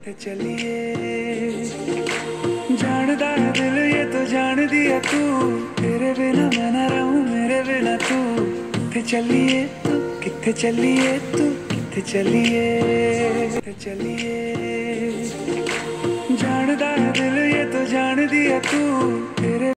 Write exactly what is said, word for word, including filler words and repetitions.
चलिए जानदा है दिल ये तो जान दिया तू, तेरे बिना मैं ना रहूं मेरे बिना तू। किथे चलिए तू किथे चलिए तू किथे चलिए चलिए जानदा है दिल ये तो जान दिया तू, तेरे